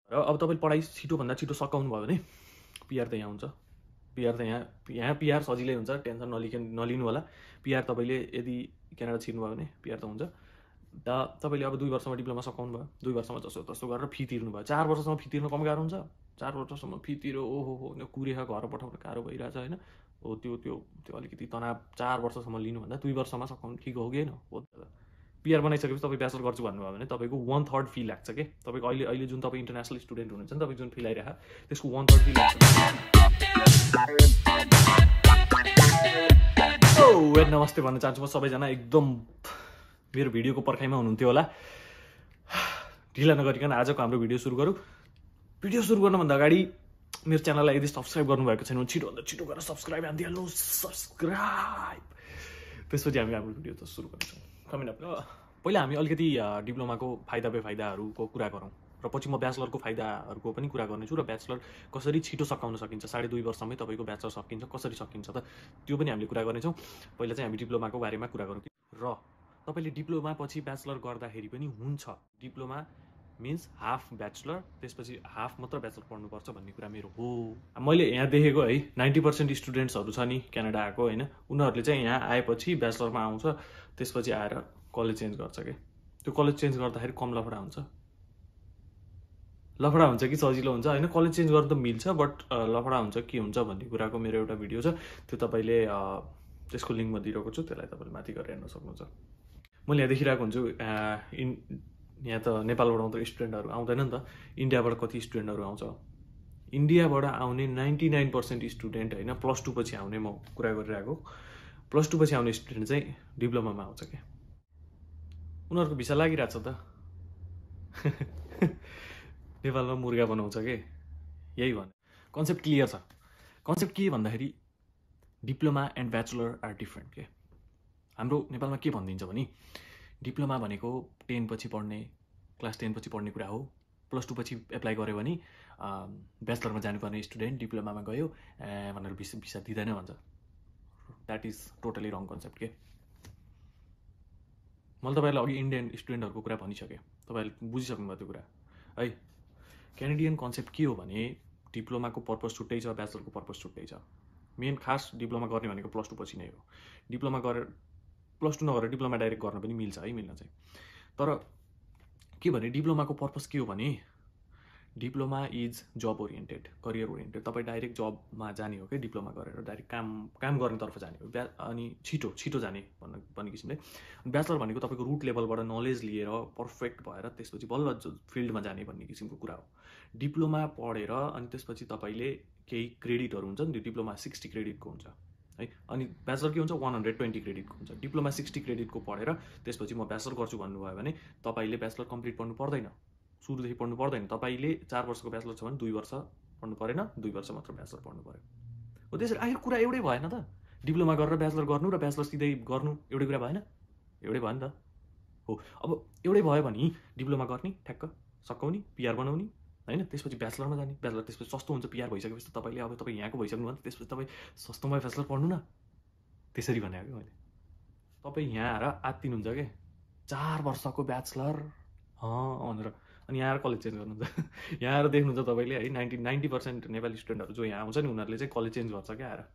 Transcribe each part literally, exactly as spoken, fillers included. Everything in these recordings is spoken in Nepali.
र अब तपाईँले पढाइ छिटोभन्दा छिटो सकाउनु भयो भने पिआर त यहाँ हुन्छ। पिआर त यहाँ यहाँ पिआर सजिलै हुन्छ, टेन्सन नलिक नलिनु होला। पिआर तपाईँले यदि क्यानाडा छिर्नुभयो भने पिआर त हुन्छ। दा तपाईँले अब दुई वर्षमा डिप्लोमा सकाउनु भयो, दुई वर्षमा जसो तस्तो गरेर फी तिर्नु भयो। चार वर्षसम्म फी तिर्न कम गाह्रो हुन्छ? चार वर्षसम्म फी तिरो ओहो हो कुरेर घर पठाउन गाह्रो भइरहेछ होइन? हो त्यो त्यो त्यो अलिकति तनाव चार वर्षसम्म लिनुभन्दा दुई वर्षमा सकाउनु ठिक हो कि होइन? हो त। पिआर बनाइसकेपछि तपाईँ ब्याचलर गर्छु भन्नुभयो भने तपाईँको वान थर्ड फी लाग्छ के। तपाईँको अहिले अहिले जुन तपाईँ इन्टरनेसनल स्टुडेन्ट हुनुहुन्छ नि, तपाईँ जुन फी लगाइरहेको त्यसको वान थर्ड फी लाग्छ। ओ नमस्ते भन्न चाहन्छु म सबैजना। एकदम मेरो भिडियोको पर्खाइमा हुनुहुन्थ्यो होला। ढिला नगरिकन आजको हाम्रो भिडियो सुरु गरौँ। भिडियो सुरु गर्नुभन्दा अगाडि मेरो च्यानललाई यदि सब्सक्राइब गर्नुभएको छैन भने छिटोभन्दा छिटो गरेर सब्सक्राइब हानिदिहाल्नु। सब्सक्राइब। त्यसपछि हामी हाम्रो भिडियो त सुरु गर्छौँ। कमिङ अप पहिला हामी अलिकति डिप्लोमाको फाइदा बेफाइदाहरूको कुरा गरौँ र पछि म ब्याचलरको फाइदाहरूको पनि कुरा गर्नेछु र ब्याचलर कसरी छिटो सकाउन सकिन्छ, साढे दुई वर्षमै तपाईँको ब्याचलर सकिन्छ, कसरी सकिन्छ त त्यो पनि हामीले कुरा गर्नेछौँ। पहिला चाहिँ हामी डिप्लोमाको बारेमा कुरा गरौँ। र तपाईँले डिप्लोमा पछि ब्याचलर गर्दाखेरि पनि हुन्छ। डिप्लोमा मिन्स हाफ ब्याचलर, त्यसपछि हाफ मात्र ब्याचलर पढ्नुपर्छ भन्ने कुरा मेरो हो। मैले यहाँ देखेको है नाइन्टी पर्सेन्ट स्टुडेन्ट्सहरू छ नि क्यानाडा आएको होइन, उनीहरूले चाहिँ यहाँ आएपछि ब्याचलरमा आउँछ, त्यसपछि आएर कलेज चेन्ज गर्छ क्या। त्यो कलेज चेन्ज गर्दाखेरि कम लफडा हुन्छ, लफडा हुन्छ कि सजिलो हुन्छ होइन? कलेज चेन्ज गर्नु त मिल्छ, बट लफडा हुन्छ के हुन्छ भन्ने कुराको मेरो एउटा भिडियो छ, त्यो तपाईँले त्यसको लिङ्क म दिइरहेको छु, त्यसलाई तपाईँले माथि गरेर हेर्न सक्नुहुन्छ। मैले यहाँ देखिरहेको हुन्छु इन यहाँ त नेपालबाट मात्र स्टुडेन्टहरू आउँदैन नि त, इन्डियाबाट कति स्टुडेन्टहरू आउँछ। इन्डियाबाट आउने नाइन्टी नाइन पर्सेन्ट स्टुडेन्ट होइन, प्लस टू पछि आउने म कुरा गरिरहेको, प्लस टू पछि आउने स्टुडेन्ट चाहिँ डिप्लोमामा आउँछ क्या। उनीहरूको भिसा लागिरहेछ त नेपालमा मुर्गा बनाउँछ के, यही भन्नु। कन्सेप्ट क्लियर छ। कन्सेप्ट के भन्दाखेरि diploma and bachelor are different के। हाम्रो नेपालमा के भनिदिन्छ भने डिप्लोमा भनेको टेन पछि पढ्ने, क्लास टेन पछि पढ्ने कुरा हो। प्लस टू पछि एप्लाई गऱ्यो भने ब्याचलरमा जानुपर्ने स्टुडेन्ट डिप्लोमामा गयो भनेर भिसा भिसा दिँदैन भन्छ। That is totally wrong concept के। मैले तपाईँलाई अघि इन्डियन स्टुडेन्टहरूको कुरा भनिसकेँ, तपाईँहरूले बुझिसक्नुभयो त्यो कुरा है। क्यानेडियन कन्सेप्ट के हो भने डिप्लोमाको पर्पज छुट्टै छ, ब्याचलरको पर्पज छुट्टै छ। मेन खास डिप्लोमा गर्ने भनेको प्लस टू पछि नै हो। डिप्लोमा गरेर प्लस टू नगरेर डिप्लोमा डाइरेक्ट गर्न पनि मिल्छ है, मिल्न चाहिँ। तर के भने डिप्लोमाको पर्पज के हो भने diploma is job oriented, career oriented. तपाईँ डाइरेक्ट जबमा जाने हो क्या डिप्लोमा गरेर, डाइरेक्ट काम काम गर्नेतर्फ जाने हो, ब्या अनि छिटो छिटो जाने भन्न भन्ने किसिमले। ब्याचलर भनेको तपाईँको रुट लेभलबाट नलेज लिएर पर्फेक्ट भएर त्यसपछि बल्ल फिल्डमा जाने भन्ने किसिमको कुरा हो। डिप्लोमा पढेर अनि त्यसपछि तपाईँले केही क्रेडिटहरू हुन्छ नि, त्यो डिप्लोमा सिक्सटी क्रेडिटको हुन्छ है, अनि ब्याचलर के हुन्छ वान हन्ड्रेड ट्वेन्टी क्रेडिटको हुन्छ। डिप्लोमा सिक्सटी क्रेडिटको पढेर त्यसपछि म ब्याचलर गर्छु भन्नुभयो भने तपाईँले ब्याचलर कम्प्लिट पढ्नु पर्दैन, सुरुदेखि पढ्नु पर्दैन। तपाईँले चार वर्षको ब्याचलर छ भने दुई वर्ष पढ्नु परेन, दुई वर्ष मात्र ब्याचलर पढ्नु पऱ्यो हो। त्यसरी आखिर कुरा एउटै भएन त? डिप्लोमा गरेर ब्याचलर गर्नु र ब्याचलर सिधै गर्नु एउटै कुरा भएन? एउटै भयो नि त हो। अब एउटै भयो भने डिप्लोमा गर्ने ठ्याक्क सकाउने, पिआर बनाउने होइन, त्यसपछि ब्याचलरमा जाने। ब्याचलर त्यसपछि सस्तो हुन्छ, पिआर भइसकेपछि तपाईँले अब तपाईँ यहाँको भइसक्नु भयो त्यसपछि तपाईँ सस्तोमा ब्याचलर पढ्नु न, त्यसरी भनेको कि मैले। तपाईँ यहाँ आएर आत्तिनुहुन्छ के चार वर्षको ब्याचलर अँ भनेर, अनि यहाँ आएर कलेज चेन्ज गर्नुहुन्छ। यहाँ आएर देख्नुहुन्छ तपाईँले है नाइन्टी नाइन्टी पर्सेन्ट नेपाली स्टुडेन्टहरू जो यहाँ आउँछ नि, उनीहरूले चाहिँ कलेज चेन्ज गर्छ क्या आएर,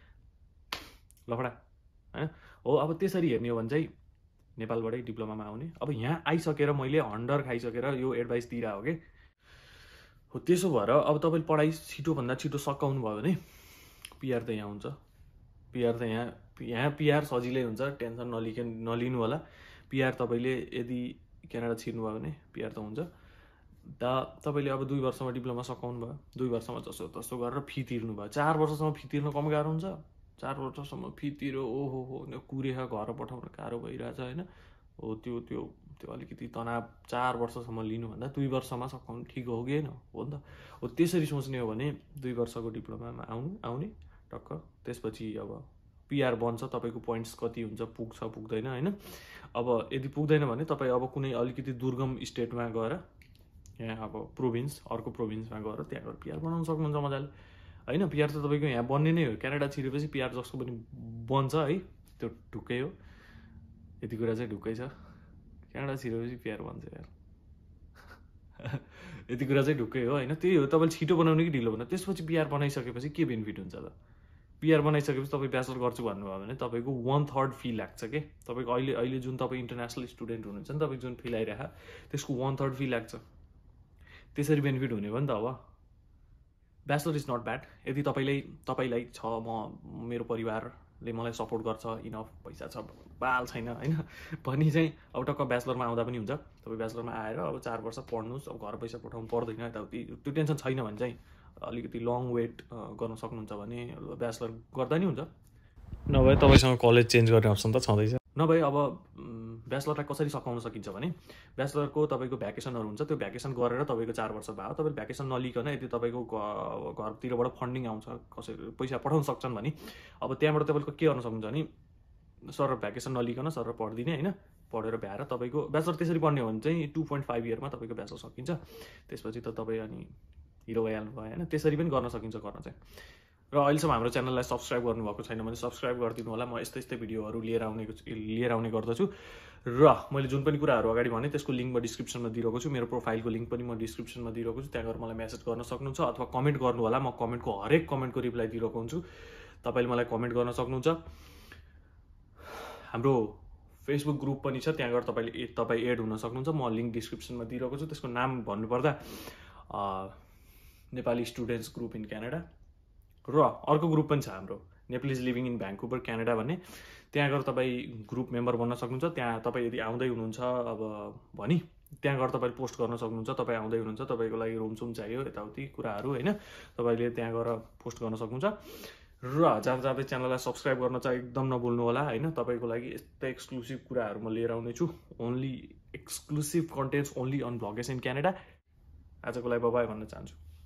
लफडा होइन हो। अब त्यसरी हेर्ने हो भने चाहिँ नेपालबाटै डिप्लोमामा आउने। अब यहाँ आइसकेर मैले हन्डर खाइसकेर यो एडभाइस दिइरहेको हो कि हो। त्यसो भएर अब तपाईँले पढाइ छिटोभन्दा छिटो सकाउनु भयो भने पिआर त यहाँ हुन्छ। पिआर त यहाँ यहाँ पिआर सजिलै हुन्छ, टेन्सन नलिक नलिनु होला। पिआर तपाईँले यदि क्यानाडा छिर्नुभयो भने पिआर त हुन्छ। दा तपाईँले अब दुई वर्षमा डिप्लोमा सकाउनु भयो, दुई वर्षमा जसो तसो गरेर फी तिर्नु भयो। चार वर्षसम्म फी तिर्न कम गाह्रो हुन्छ? चार वर्षसम्म फी तिरो ओहो हो कुरेर घर पठाउन गाह्रो भइरहेछ होइन? हो त्यो त्यो त्यो अलिकति तनाव चार वर्षसम्म लिनुभन्दा दुई वर्षमा सकाउनु ठिक हो कि होइन? हो नि त। हो त्यसरी सोच्ने हो भने दुई वर्षको डिप्लोमामा आउनु आउने टक्क, त्यसपछि अब पिआर बन्छ। तपाईँको पोइन्ट्स कति हुन्छ, पुग्छ पुग्दैन होइन? अब यदि पुग्दैन भने तपाईँ अब कुनै अलिकति दुर्गम स्टेटमा गएर, यहाँ अब प्रोभिन्स अर्को प्रोभिन्समा गएर त्यहाँ गएर पिआर बनाउन सक्नुहुन्छ मजाले होइन? पिआर त तपाईँको यहाँ बन्ने नै हो। क्यानाडा छिरेपछि पिआर जसको पनि बन्छ है, त्यो ढुक्कै हो। यति कुरा चाहिँ ढुक्कै छ, क्यानाडा छिरेपछि पिआर बन्छ यार। यति कुरा चाहिँ ढुक्कै हो होइन। त्यही हो, तपाईँले छिटो बनाउने कि ढिलो बनाउने। त्यसपछि पिआर बनाइसकेपछि के बेनिफिट हुन्छ त? पिआर बनाइसकेपछि तपाईँ ब्याचलर गर्छु भन्नुभयो भने तपाईँको वान थर्ड फी लाग्छ के। तपाईँको अहिले अहिले जुन तपाईँ इन्टरनेसनल स्टुडेन्ट हुनुहुन्छ नि, तपाईँको जुन फी आइरहेको त्यसको वान थर्ड फी लाग्छ। त्यसरी बेनिफिट हुने भयो नि त। अब ब्याचलर इज नट ब्याड यदि तपाईँले तपाईँलाई छ म मेरो परिवारले मलाई सपोर्ट गर्छ, इनफ पैसा छ, बाल छैन होइन पनि चाहिँ अब टक्क ब्याचलरमा आउँदा पनि हुन्छ। तपाईँ ब्याचलरमा आएर अब चार वर्ष पढ्नुहोस्, अब घर पैसा पठाउनु पर्दैन यताउति, त्यो टेन्सन छैन भने चाहिँ अलिकति लङ वेट गर्न सक्नुहुन्छ भने ब्याचलर गर्दा नि हुन्छ। नभए तपाईँसँग कलेज चेन्ज गर्ने अप्सन त छँदैछ। नभए अब ब्याचलरलाई कसरी सकाउन सकिन्छ भने ब्याचलरको तपाईँको भ्याकेसनहरू हुन्छ, त्यो भ्याकेसन गरेर तपाईँको चार वर्ष भयो, तपाईँले भ्याकेसन नलिकन यदि तपाईँको घरतिरबाट फन्डिङ आउँछ, कसरी पैसा पठाउन सक्छन् भने अब त्यहाँबाट तपाईँको के गर्न सक्नुहुन्छ भने सर भ्याकेसन नलिकन सर पढिदिने होइन, पढेर भ्याएर तपाईँको ब्याचलर त्यसरी पढ्ने हो भने चाहिँ टू पोइन्ट फाइभ इयरमा तपाईँको ब्याचलर सकिन्छ। त्यसपछि त तपाईँ अनि हिरो भइहाल्नु भयो होइन। त्यसरी पनि गर्न सकिन्छ गर्न चाहिँ। र अहिलेसम्म हाम्रो च्यानललाई सब्सक्राइब गर्नुभएको छैन भने सब्सक्राइब गरिदिनु होला। म यस्तै यस्तै भिडियोहरू लिएर आउने लिएर आउने गर्दछु। र मैले जुन पनि कुराहरू अगाडि भने त्यसको लिङ्क म डिस्क्रिप्सनमा दिइरहेको छु। मेरो प्रोफाइलको लिङ्क पनि म डिस्क्रिप्सनमा दिइरहेको छु, त्यहाँ गएर मलाई मेसेज गर्न सक्नुहुन्छ अथवा कमेन्ट गर्नु होला। म कमेन्टको हरेक कमेन्टको रिप्लाई दिइरहेको हुन्छु, तपाईँले मलाई कमेन्ट गर्न सक्नुहुन्छ। हाम्रो फेसबुक ग्रुप पनि छ, त्यहाँ गएर तपाईँले तपाईँ एड हुन सक्नुहुन्छ। म लिङ्क डिस्क्रिप्सनमा दिइरहेको छु। त्यसको नाम भन्नुपर्दा Nepali students group in Canada. र अर्को ग्रुप पनि छ हाम्रो Nepalese living in Vancouver Canada भन्ने, त्यहाँ गएर तपाईँ ग्रुप मेम्बर बन्न सक्नुहुन्छ। त्यहाँ तपाईँ यदि आउँदै हुनुहुन्छ अब भनी त्यहाँ गएर तपाईँले पोस्ट गर्न सक्नुहुन्छ। तपाईँ आउँदै हुनुहुन्छ, तपाईँको लागि रुमसुम चाहियो यताउति कुराहरू होइन, तपाईँले त्यहाँ गएर पोस्ट गर्न सक्नुहुन्छ। र जाँदा जाँदै च्यानललाई सब्सक्राइब गर्न चाहिँ एकदम नभुल्नु होला होइन। तपाईँको लागि यस्तै एक्सक्लुसिभ कुराहरू म लिएर आउनेछु, only exclusive contents only on vlogs in Canada. आजको लागि बाइ बाइ भन्न चाहन्छु।